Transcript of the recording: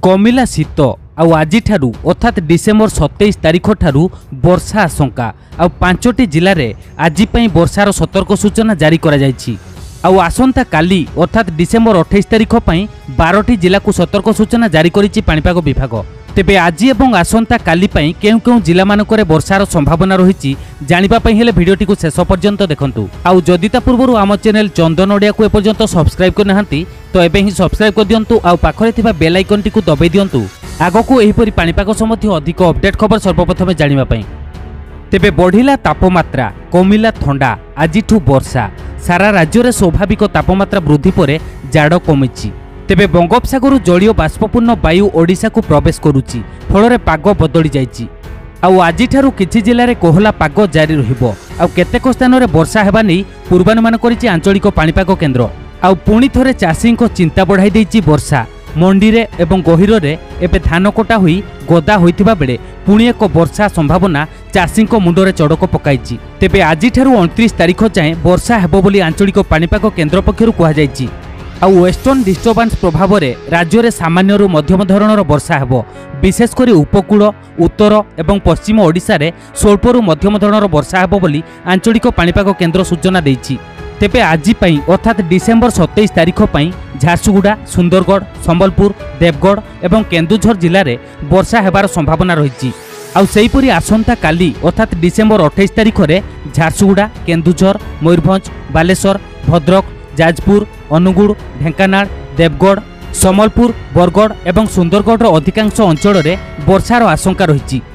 कमिला शीत आज अर्थात डिसेम्बर 27 तारिख ठारू वर्षा आशंका आ 5टी जिले में आज वर्षार सतर्क सूचना जारी आसंता काली अर्थात डिसेम्बर 28 तारिख 12टी जिला को सतर्क सूचना जारी करिछि पाणीपाग विभाग। तेबे आज एवं आसंता काली केउ केउ जिला मानकरे वर्षार संभावना रही जानिबा पई हेले भिडियोटी को शेष पर्यंत देखंतु। आउ जदि ता पूर्व आम चैनल चंदन ओडिया को एपर्यंत सब्सक्राइब कर नाहंती तो एबे ही सब्सक्राइब कर दियंतु आउ पाखरे थिबा बेल आइकन टी को दबाई दियंतु आगको एहिपरि पाणीपाग सम्बन्धी अधिक अपडेट खबर सर्वप्रथम जानिबा पई। तेबे बढ़िला तापमात्रा कमिला थंडा आजिठू वर्षा सारा राज्य में स्वाभाविक तापमात्रा वृद्धि पर जाड़ कमिछि। तेबे बंगोपसागर जलीय बाष्पपूर्ण वायु ओडिशा को प्रवेश करुछि फल पाग बदली जाइछि। आउ आजिठारु किछि जिले में कोहला पाग जारी रहिबो आउ केतेक स्थान में वर्षा हेबा नै पूर्वानुमान करिछि आंचलिक पाणीपाग केन्द्र। आउ पुणी थोरे चाषी चिंता बढ़ाई देइछि वर्षा। मंडी रे एवं गहिर रे एबे धान कटा हुई गदा होइतिबा बेले पुणी एक वर्षा संभावना चाषी मुंडरे चड़क पकाइछि। तेबे आजिठारु 29 तारिख जाए वर्षा हेबो बोली आंचलिक पाणीपाग केन्द्र पक्षरु कुहाଯାଇଛି। आउ वेस्टर्न डिस्टर्बांस प्रभाव में राज्य में सामान्यरू मध्यम धरणर वर्षा हेबो। विशेषकर उपकूल उत्तर एवं पश्चिम ओडिशा रे स्वल्परू मध्यम धरणर वर्षा हेबो बोली आंचलिक पाणीपाग केन्द्र सूचना दैछि। तेबे आज अर्थात डिसेम्बर 27 तारिख झारसुगुड़ा सुंदरगढ़ संबलपुर देवगढ़ एवं केन्दुझर जिले में वर्षा हेबार संभावना रही। आउ सेहीपरि आसंता काली अर्थात डिसेम्बर 28 तारिख में झारसुगुड़ा केन्दुझर मयूरभंज बालेश्वर भद्रक जाजपुर अनुगुड़ ढेंकानाल देवगढ़ सम्बलपुर बरगढ़ एवं सुंदरगढ़ अधिकांश अंचल में वर्षार आशंका रही।